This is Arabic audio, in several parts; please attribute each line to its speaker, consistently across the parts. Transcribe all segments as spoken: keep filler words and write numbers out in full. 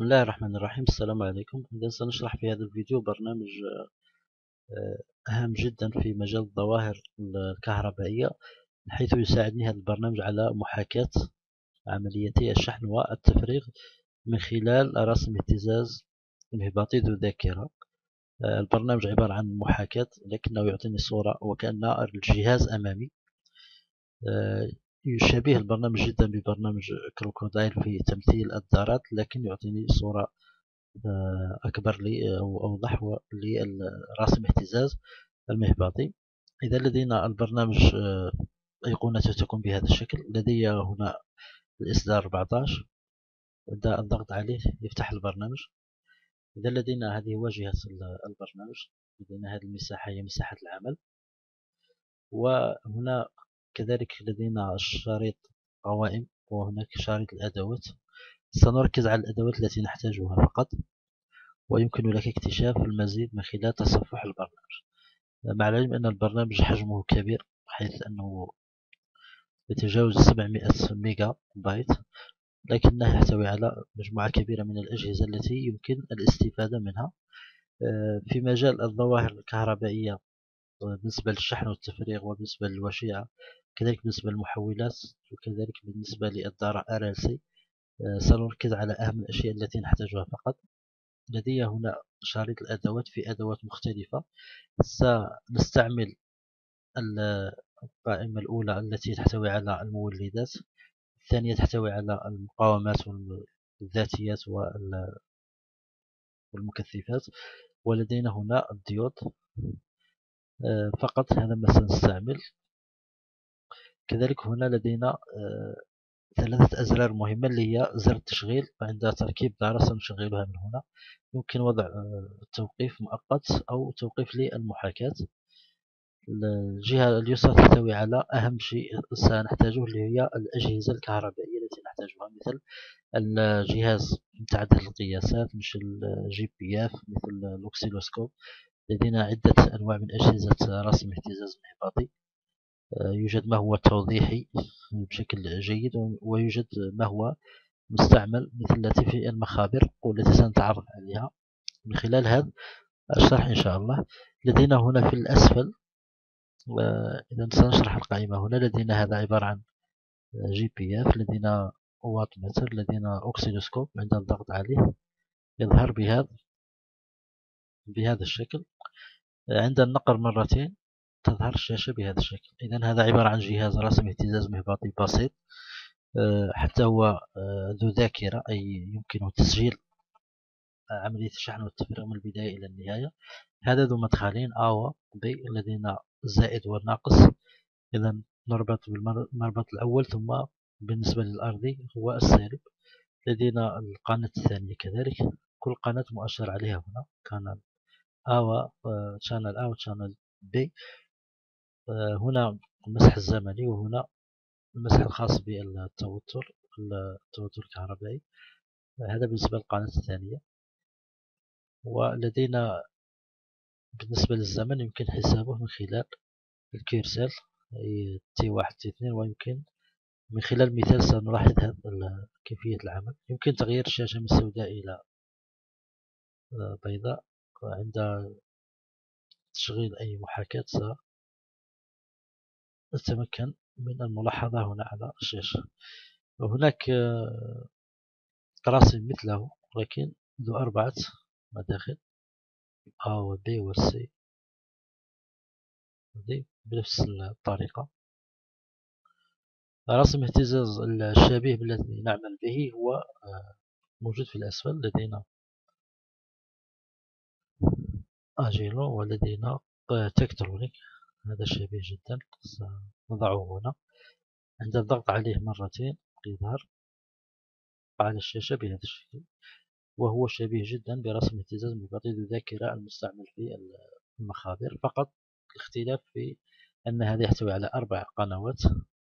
Speaker 1: بسم الله الرحمن الرحيم. السلام عليكم. إذا سنشرح في هذا الفيديو برنامج آه، هام جدا في مجال الظواهر الكهربائية، حيث يساعدني هذا البرنامج على محاكاة عمليتي الشحن والتفريغ من خلال رسم اهتزاز انهباطي ذو ذاكرة. آه، البرنامج عبارة عن محاكاة، لكنه يعطيني صورة وكأن الجهاز أمامي. آه، يشابه البرنامج جدا ببرنامج كروكودايل في تمثيل الذرات، لكن يعطيني صورة أكبر لي أو أوضح لرسم اهتزاز المهبطي. إذا لدينا البرنامج أيقونته تكون بهذا الشكل. لدي هنا الإصدار أربعطاش، عند الضغط عليه يفتح البرنامج. إذا لدينا هذه واجهة البرنامج، لدينا هذه المساحة هي مساحة العمل، وهنا كذلك لدينا شريط قوائم، وهناك شريط الأدوات. سنركز على الأدوات التي نحتاجها فقط، ويمكن لك اكتشاف المزيد من خلال تصفح البرنامج، مع العلم أن البرنامج حجمه كبير، حيث أنه يتجاوز سبعمائة ميجا بايت، لكنه يحتوي على مجموعة كبيرة من الأجهزة التي يمكن الاستفادة منها في مجال الظواهر الكهربائية، بالنسبة للشحن والتفريغ، وبالنسبة للوشيعة، كذلك بالنسبة للمحولات، وكذلك بالنسبة للدارة آر إل سي. سنركز على أهم الأشياء التي نحتاجها فقط. لدي هنا شريط الأدوات في أدوات مختلفة. سنستعمل القائمة الأولى التي تحتوي على المولدات، الثانية تحتوي على المقاومات والذاتيات والمكثفات، ولدينا هنا الديود فقط، هذا ما سنستعمل. كذلك هنا لدينا ثلاثة أزرار مهمة، اللي هي زر التشغيل. عند تركيب دارة سنشغلها من هنا. يمكن وضع توقيف مؤقت أو توقيف للمحاكاة. الجهة اليسرى تحتوي على أهم شيء سنحتاجه، اللي هي الأجهزة الكهربائية التي نحتاجها، مثل الجهاز متعدد القياسات، مثل الجي بي اف، مثل الأوكسيلوسكوب. لدينا عدة أنواع من أجهزة رسم اهتزاز انهباطي. يوجد ما هو توضيحي بشكل جيد، ويوجد ما هو مستعمل مثل التي في المخابر، والتي سنتعرف عليها من خلال هذا الشرح إن شاء الله. لدينا هنا في الأسفل، إذا سنشرح القائمة هنا، لدينا هذا عبارة عن جي بي اف، لدينا وات متر، لدينا أوكسيلوسكوب. عند الضغط عليه يظهر بهذا بهذا الشكل. عند النقر مرتين تظهر الشاشة بهذا الشكل. إذا هذا عبارة عن جهاز رسم اهتزاز مهبطي بسيط، حتى هو ذو ذاكرة، أي يمكنه تسجيل عملية الشحن والتفريغ من البداية إلى النهاية. هذا ذو مدخلين A و B، لدينا الزائد والناقص. إذا نربط بالمربط الأول، ثم بالنسبة للأرضي هو السالب. لدينا القناة الثانية كذلك، كل قناة مؤشر عليها هنا، قناة A و channel A و channel B. هنا المسح الزمني، وهنا المسح الخاص بالتوتر التوتر الكهربائي. هذا بالنسبة للقناة الثانية. ولدينا بالنسبة للزمن يمكن حسابه من خلال الكيرسل، أي تي واحد تي اثنين، ويمكن من خلال مثال سنلاحظ هذا كيفية العمل. يمكن تغيير الشاشة من سوداء إلى بيضاء عند تشغيل أي محاكاة. سنتمكن من الملاحظة هنا على الشاشة. وهناك راسم مثله، ولكن ذو أربعة مداخل، A و B و C و D بنفس الطريقة. رسم اهتزاز الشبيه بالذي نعمل به هو موجود في الأسفل. لدينا أجيلو، ولدينا تكترونيك، هذا شبيه جدا، سنضعه هنا. عند الضغط عليه مرتين يظهر على الشاشة بهذا الشكل، وهو شبيه جدا برسم اهتزاز مهبطي ذو ذاكرة المستعمل في المخابر. فقط الاختلاف في أن هذا يحتوي على أربع قنوات،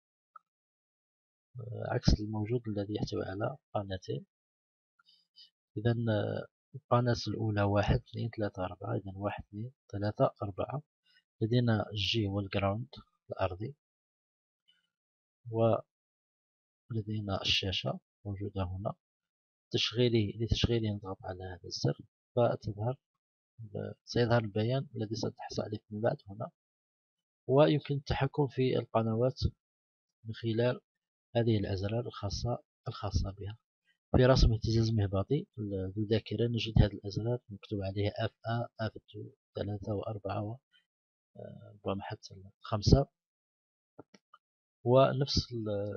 Speaker 1: عكس الموجود الذي يحتوي على قناتين. إذا القناة الأولى واحد اثنين ثلاثة أربعة، إذا واحد اثنين ثلاثة أربعة. لدينا الجي والجراوند الأرضي، ولدينا الشاشة موجودة هنا. تشغيله لتشغيله نضغط على هذا الزر فتظهر سيظهر البيان الذي ستحصل عليه من بعد هنا. ويمكن التحكم في القنوات من خلال هذه الأزرار الخاصة الخاصة بها. في رسم اهتزاز مهبطي الذاكرة نجد هذه الأزرار مكتوب عليها اف إيه اف اثنين ثلاثة وأربعة وربما حتى خمسة. ونفس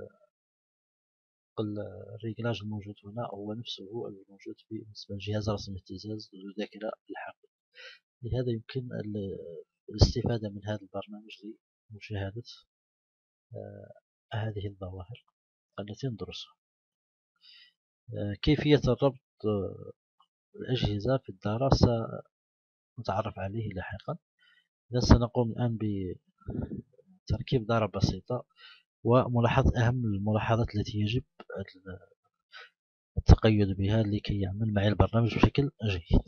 Speaker 1: الريجلاج الموجود هنا هو نفسه الموجود في بالنسبة لجهاز رسم اهتزاز الذاكرة الحقيقي. لهذا يمكن الاستفادة من هذا البرنامج لمشاهدة هذه الظواهر التي ندرسها. كيفية الربط الأجهزة في الدارة سنتعرف عليه لاحقا. إذا سنقوم الآن بتركيب دارة بسيطة وملاحظة أهم الملاحظات التي يجب التقيد بها لكي يعمل معي البرنامج بشكل جيد.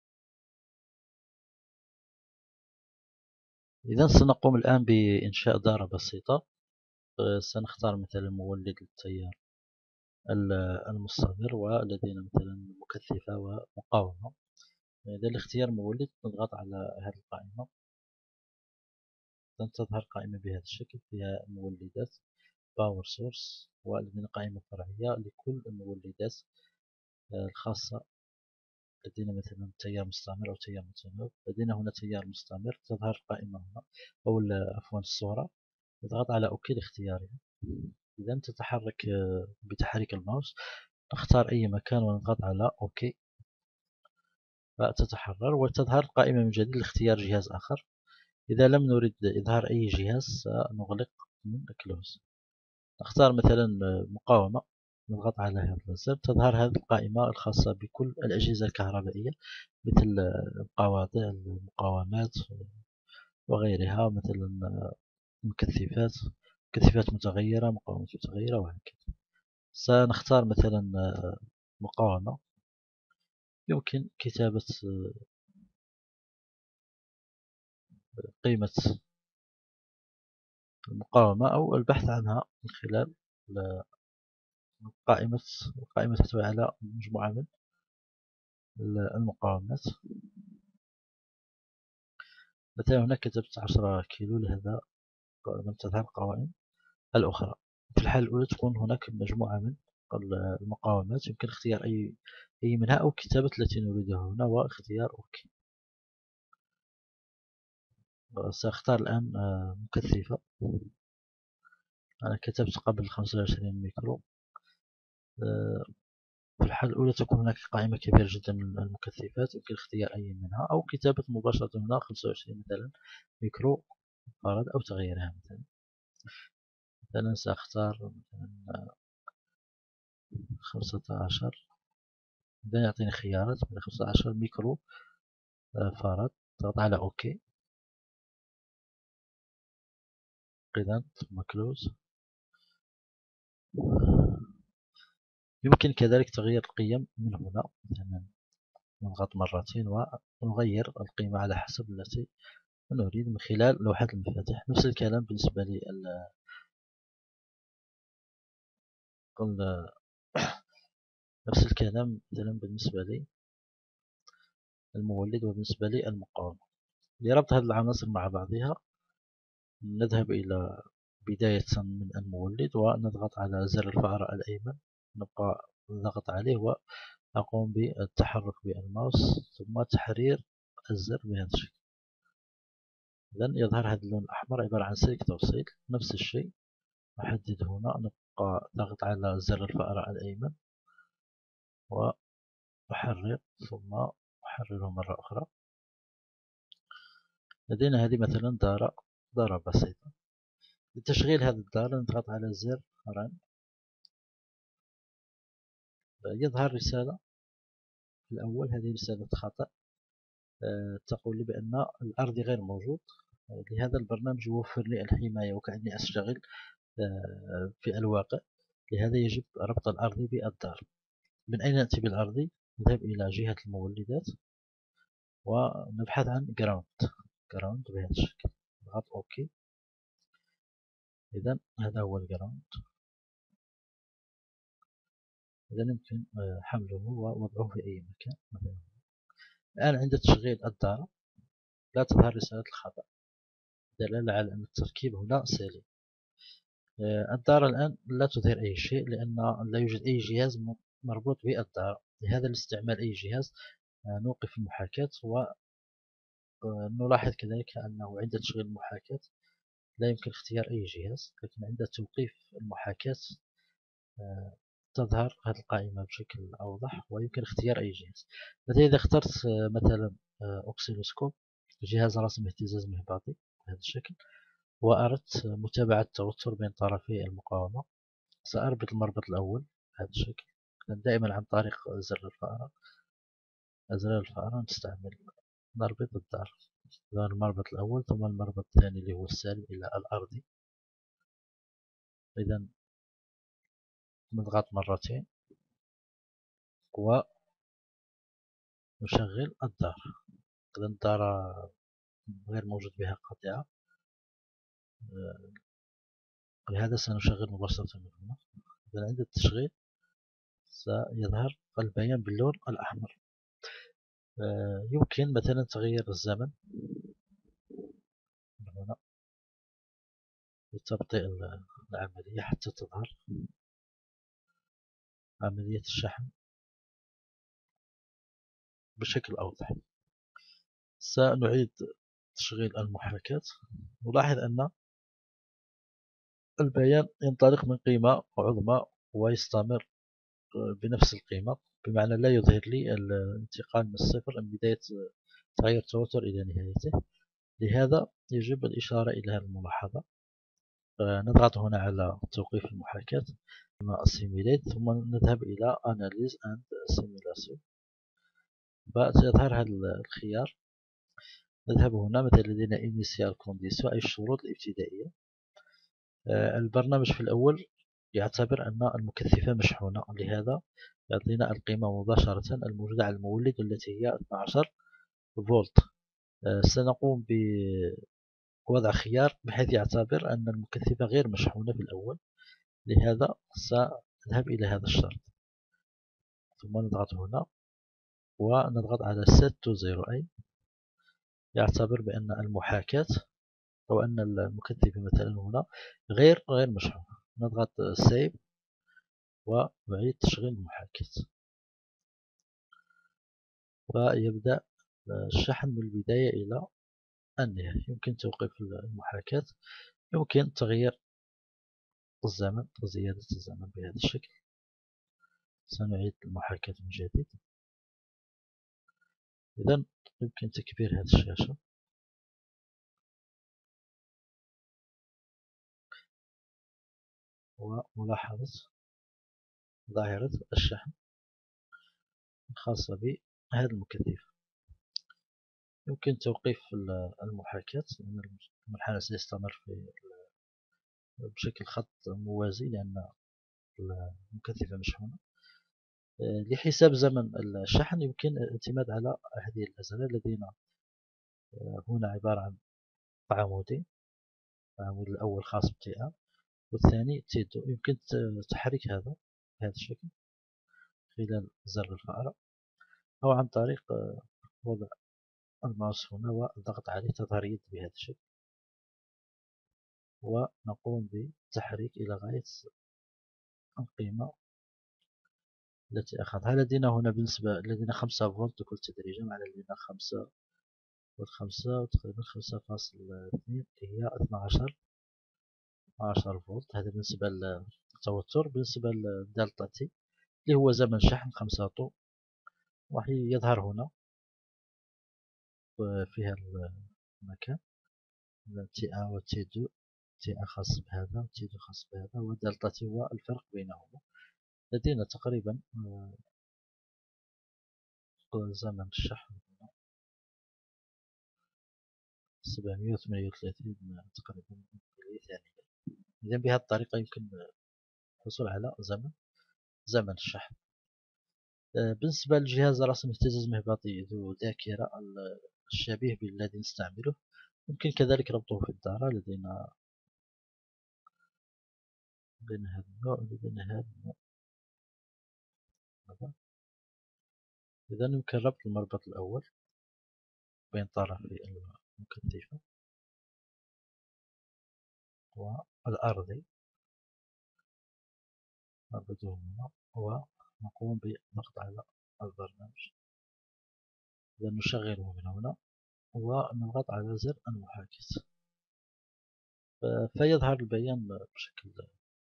Speaker 1: إذا سنقوم الآن بإنشاء دارة بسيطة. سنختار مثلا مولد للتيار المستمر ولدينا مثلا مكثفة ومقاومة. إذا لاختيار مولد نضغط على هذه القائمة تظهر قائمة بهذا الشكل فيها مولدات باور سورس ولدينا قائمة فرعية لكل المولدات الخاصة. لدينا مثلا تيار مستمر أو تيار متناوب. لدينا هنا تيار مستمر تظهر القائمة هنا أو عفوا الصورة. نضغط على أوكي لاختيارها. إذا تتحرك بتحريك الماوس نختار أي مكان ونضغط على أوكي فتتحرر وتظهر قائمة من جديد لاختيار جهاز آخر. إذا لم نريد إظهار أي جهاز سنغلق من كلوز. نختار مثلا مقاومة نضغط على هذا الزر تظهر هذه القائمة الخاصة بكل الأجهزة الكهربائية مثل القواطع المقاومات وغيرها مثلا مكثفات مكثفات متغيرة مقاومات متغيرة وهكذا. سنختار مثلا مقاومة يمكن كتابة قيمة المقاومة أو البحث عنها من خلال قائمة قائمة تحتوي على مجموعة من المقاومات. مثلا هنا كتبت عشرة كيلو لهذا لم تظهر القوائم الأخرى. في الحالة الأولى تكون هناك مجموعة من المقاومات يمكن اختيار أي أي منها أو كتابة التي نريدها هنا واختيار أوكي. سأختار الآن مكثفة. أنا كتبت قبل خمسة وعشرين ميكرو. في الحالة الأولى تكون هناك قائمة كبيرة جدا من المكثفات يمكن اختيار أي منها أو كتابة مباشرة هنا خمسة وعشرين مثلا ميكرو فاراد أو تغييرها. مثلا مثلا سأختار مثلا خمسة عشر. إذا يعطيني خيارات من خمسة عشر ميكرو فاراد. تضغط على أوكي. إذا ثم كلوز. يمكن كذلك تغيير القيم من هنا. مثلا نضغط مرتين ونغير القيمة على حسب التي نريد من خلال لوحة المفاتيح. نفس الكلام بالنسبة لي نفس الكلام مثلا بالنسبة لي المولد وبالنسبة لي المقاومة. لربط هذه العناصر مع بعضها نذهب إلى بداية من المولد ونضغط على زر الفأرة الأيمن نبقى نضغط عليه وأقوم بالتحرك بالماوس ثم تحرير الزر بهذا الشكل. إذن يظهر هذا اللون الأحمر عبارة عن سلك توصيل. نفس الشيء أحدد هنا نبقى ضغط على زر الفأرة الأيمن وأحرر ثم أحرره مرة أخرى. لدينا هذه مثلا دارة دارة بسيطة. لتشغيل هذه الدارة نضغط على زر رن. يظهر رسالة في الأول هذه رسالة خطأ تقول لي بأن الأرضي غير موجود. لهذا البرنامج يوفر لي الحماية وكأني أشتغل في الواقع. لهذا يجب ربط الأرضي بالدار. من أين نأتي بالأرضي؟ نذهب إلى جهة المولدات ونبحث عن ground ground بهذا الشكل. نضغط أوكي. إذا هذا هو الجراوند. إذا يمكن حمله ووضعه في أي مكان مثلا. الآن عند تشغيل الدارة لا تظهر رسالة الخطأ، دلالة على أن التركيب هنا سليم. الدارة الآن لا تظهر أي شيء لأن لا يوجد أي جهاز مربوط بالدارة. لهذا لاستعمال أي جهاز نوقف المحاكاة، ونلاحظ كذلك أنه عند تشغيل المحاكاة لا يمكن اختيار أي جهاز، لكن عند توقيف المحاكاة تظهر هذه القائمة بشكل أوضح ويمكن اختيار أي جهاز. مثلا إذا اخترت مثلا أوكسيلوسكوب، جهاز رسم اهتزاز مهبطي بهذا الشكل، وأردت متابعة التوتر بين طرفي المقاومة، سأربط المربط الأول بهذا الشكل. دائما عن طريق زر الفأرة أزرار الفأرة نستعمل نربط الدار، المربط الأول ثم المربط الثاني اللي هو السالب إلى الأرضي. إذا نضغط مرتين ونشغل الدار. إذا الدار غير موجود بها قطعة، لهذا سنشغل مباشرة من هنا. إذا عند التشغيل سيظهر البيان باللون الأحمر. يمكن مثلا تغيير الزمن من هنا لتبطئ العملية حتى تظهر عملية الشحن بشكل أوضح. سنعيد تشغيل المحاكاة. نلاحظ أن البيان ينطلق من قيمة عظمى ويستمر بنفس القيمة، بمعنى لا يظهر لي الانتقال من الصفر من بداية تغير التوتر إلى نهايته. لهذا يجب الإشارة إلى هذه الملاحظة. نضغط هنا على توقيف المحاكاة ثم Simulate، ثم نذهب إلى Analyze and Simulation، فسيظهر هذا الخيار. نذهب هنا مثلا لدينا Initial Condition أي الشروط الابتدائية. البرنامج في الأول يعتبر أن المكثفة مشحونة، لهذا يعطينا القيمة مباشرة الموجودة على المولد التي هي اثنا عشر فولت. سنقوم بوضع خيار بحيث يعتبر أن المكثفة غير مشحونة في الأول، لهذا سنذهب إلى هذا الشرط ثم نضغط هنا ونضغط على Set to Zero، أي يعتبر بأن المحاكاة أو أن المكثفة مثلا هنا غير غير مشحونة. نضغط Save ونعيد تشغيل المحاكاة، ويبدأ الشحن من البداية إلى النهاية. يمكن توقيف المحاكاة، يمكن تغيير الزمن وزيادة الزمن بهذا الشكل. سنعيد المحاكاة من جديد. إذن يمكن تكبير هذه الشاشة وملاحظة ظاهرة الشحن الخاصة بهذا المكثف. يمكن توقيف المحاكاة لأن المنحنى سيستمر في بشكل خط موازي لأن المكثفة مشحونة. لحساب زمن الشحن يمكن الاعتماد على هذه الأزرار الذين هنا عبارة عن عمودين. العمود الأول خاص بتي أ والثاني تي دو. يمكن تحريك هذا بهذا الشكل خلال زر الفأرة أو عن طريق وضع الماوس هنا والضغط عليه تظهر يد بهذا الشكل، ونقوم بتحريك إلى غاية القيمة التي أخذها. لدينا هنا بالنسبة لدينا خمسة فولت لكل تدريجة، معنى لدينا خمسة والخمسة وتقريبا خمسة فاصل اثنين هي اثنا عشر عشر فولت. هذا بالنسبة للتوتر. بالنسبة للدلتا تي اللي هو زمن شحن خمسة طو، راح يظهر هنا في هذا المكان تي أ و تي دو. تي أ خاص بهذا وتي دو خاص بهذا، ودلتا تي هو الفرق بينهما. لدينا تقريبا زمن الشحن سبعمائة وثمانية وثلاثين تقريبا ثانية. إذا بهذه الطريقة يمكن الحصول على زمن زمن الشحن. بالنسبة للجهاز رسم اهتزاز مهبطي ذو ذاكرة الشبيه بالذي نستعمله، يمكن كذلك ربطه في الدارة. لدينا لدينا هذا النوع ولدينا هذا النوع. هذا. إذا يمكن ربط المربط الأول بين طرفي المكثفة والأرضي، نربطه هنا ونقوم بالضغط على البرنامج. إذا نشغله من هنا ونضغط على زر المحاكاة فيظهر البيان بشكل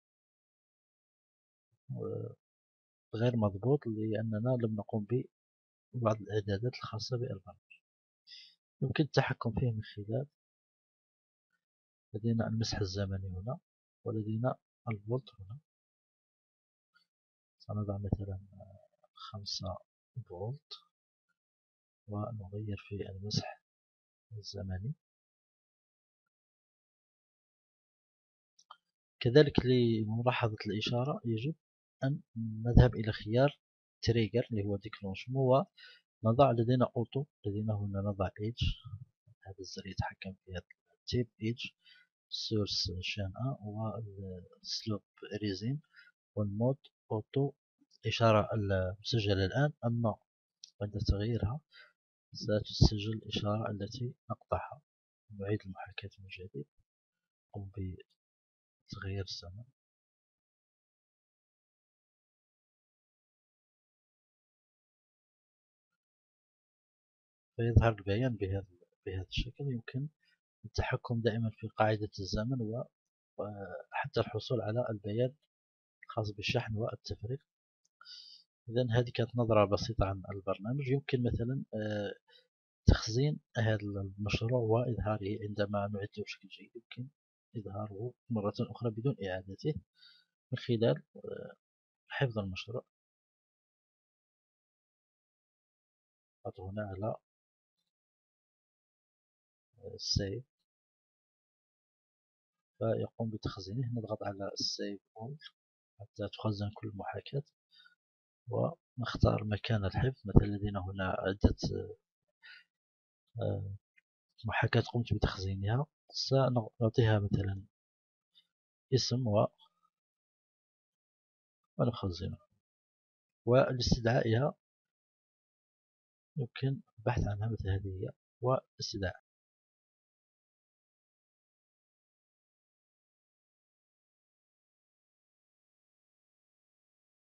Speaker 1: غير مضبوط لأننا لم نقوم ببعض الإعدادات الخاصة بالبرنامج. يمكن التحكم فيه من خلال لدينا المسح الزمني هنا ولدينا الفولت هنا. سنضع مثلا خمسة فولت ونغير في المسح الزمني. كذلك لملاحظة الإشارة يجب أن نذهب إلى خيار تريجر اللي هو ديكلونشمون ونضع لدينا أوتو. لدينا هنا نضع إيدج، هذا الزر يتحكم في هذا التيب إيدج، سورس شان واحد والسلوب ريزين والمود أوتو. الإشارة المسجلة الآن أما عند تغييرها ستسجل الإشارة التي نقطعها. نعيد المحاكاة من جديد، نقوم بتغيير الزمن. فيظهر البيان بهذا بهذا الشكل. يمكن التحكم دائما في قاعدة الزمن وحتى الحصول على البيان الخاص بالشحن والتفريغ. إذا هذه كانت نظرة بسيطة عن البرنامج. يمكن مثلا تخزين هذا المشروع وإظهاره عندما نعده بشكل جيد. يمكن إظهاره مرة أخرى بدون إعادته من خلال حفظ المشروع. نضغط هنا على سيف فيقوم بتخزينه. نضغط على سيف أول حتى تخزن كل المحاكاة ونختار مكان الحفظ. مثلا لدينا هنا عدة محاكاة قمت بتخزينها، سنعطيها مثلا اسم ونخزنها. ولاستدعائها يمكن البحث عنها مثل هذه هي واستدعاء.